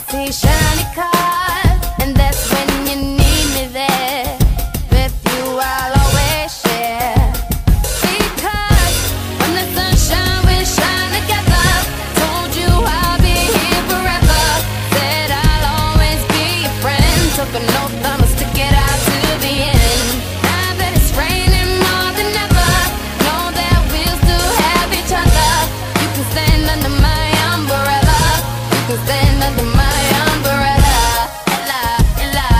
see shiny cars, and that's when you need me there. With you I'll always share. Because when the sunshine we shine together. Told you I'll be here forever. Said I'll always be your friend. Took an oath I'ma stick it out to the end. Now that it's raining more than ever, know that we'll still have each other. You can stand under my umbrella. You can stand under my umbrella. Ella, Ella,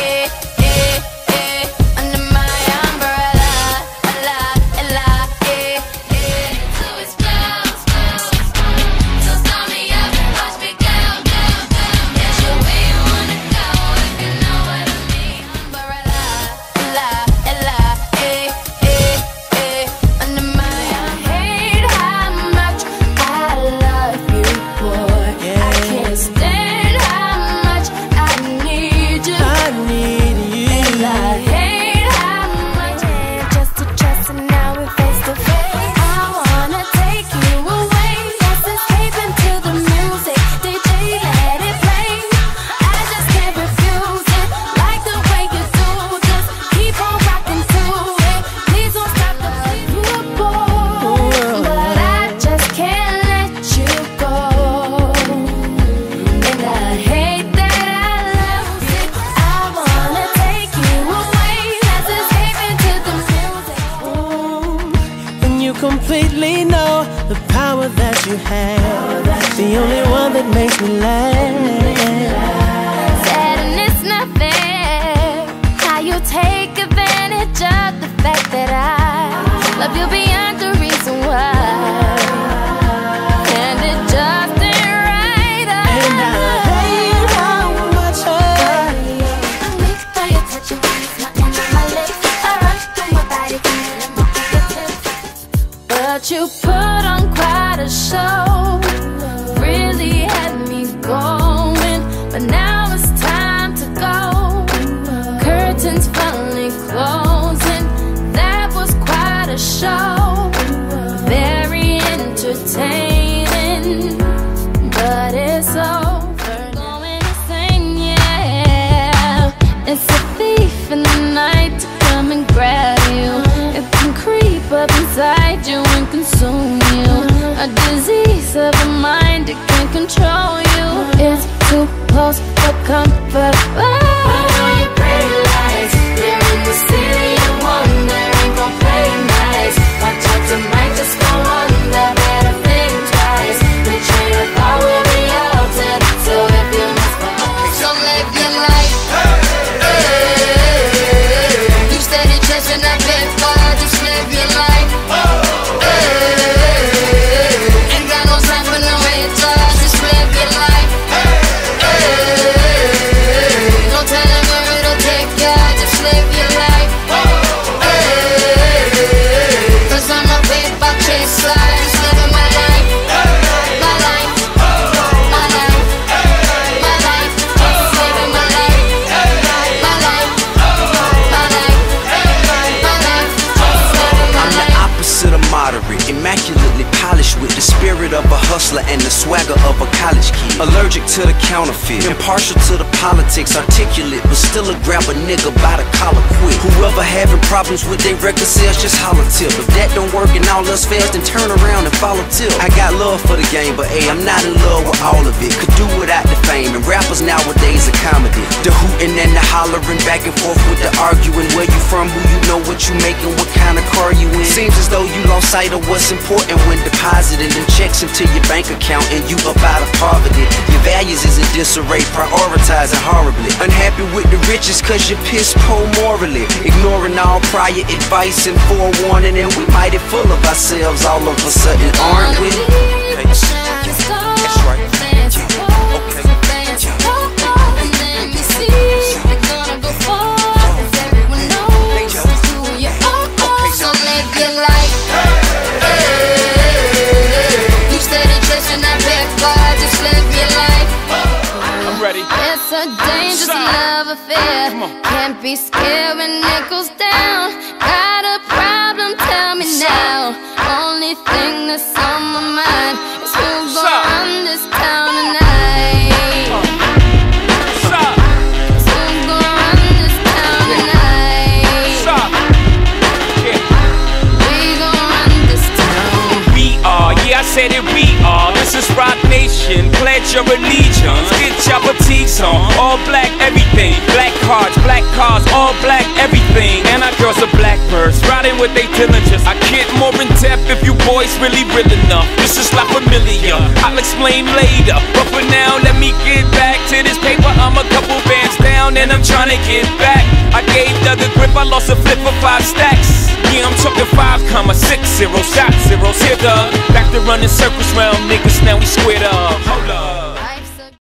under my umbrella. Ella, Ella, So it's close, so start me up, watch me go, go, go. That's your way you wanna go, if you know what I mean. Umbrella, Ella, Ella, under my I hate how much I love you, boy. I can't stand how much I need you. I need you. And I hate how much just to trust, and now we're face to face. I wanna take you away. Let's escape into the music. DJ, let it play. I just can't refuse it. Like the way you do. Just keep on rocking to it. Please don't stop the you boy. But I just can't let you go. And I hate that I love you. I wanna take you away. Let's escape into the music. And you completely know the power that you have. The only one that makes me laugh. Sad and it's not fair how you take advantage of the fact that I love you beyond the reason why. And it just ain't right. And I hate how much I'm weak by your touch, your voice, my hand on my lips. I rush through my body, feeling my fingertips. But you put on quite a show, really had me going. But now it's time to go. Curtains finally closing. That was quite a show, very entertaining. But it's over, going insane, yeah. It's a thief in the night to come and grab you. It can creep up inside you and consume you. A disease of the mind, it can control you. It's too close for comfort. Put on your pretty lights. We're in the city of wonder. Ain't gon' play nice. Watch out, tonight just go under. Better think twice. The train of thought will be altered. So if you miss the so live your life. You steady chasing that big far. Just live your life. Ain't got no time for no haters. Just live your life. No telling where it'll take ya. Just live your life. 'Cause I'm a paper chaser. Just living my life. My life. My life. My life. Just living my life. My life. My life. My life. Just living my I'm the life. opposite of moderate, immaculately polished with the spirit of a hustler and the swagger of a college kid. Allergic to the counterfeit, impartial to the politics, articulate, but still a grab a nigga by the collar quick. Whoever having problems with their record sales, just holler tip. If that don't work and all else fails, then turn around and follow tip. I got love for the game, but hey, I'm not in love with all of it. Could do without the fame, and rappers nowadays are comedy. The hooting and the hollering, back and forth with the arguing. Where you from, who you know, what you making, what kind of car you in. Seems as though you lost sight of what's important when depositing them checks into your bank account and you up out of poverty. Your values is in disarray, prioritizing horribly. Unhappy with the riches cause you're piss poor morally. Ignoring all prior advice and forewarning, and we mighty full of ourselves all of a sudden, aren't we? That's right. And then we see we're gonna go forward, as everyone knows who you are. So live your life. You steady chasing that big bar, just live your life. I'm ready. It's a dangerous love affair. Can't be scared when it goes down. Got a problem? Tell me now. Only thing that's on my mind is who's gonna run this town tonight. say that we are. This is Rock Nation, pledge your allegiance. Get your fatigues on, all black everything. Black cars, all black everything. And our girls are blackbirds, riding with they diligence. I get more in depth if you boys really real enough. This is La Familia, I'll explain later. But for now, let me get back to this paper. I'm a couple bands down and I'm trying to get back. I gave Doug a grip, I lost a flip for 5 stacks. Yeah, I'm talking 5,60, shot zeros. Here, Doug, back to running circles round niggas, now we squared up. Hold up.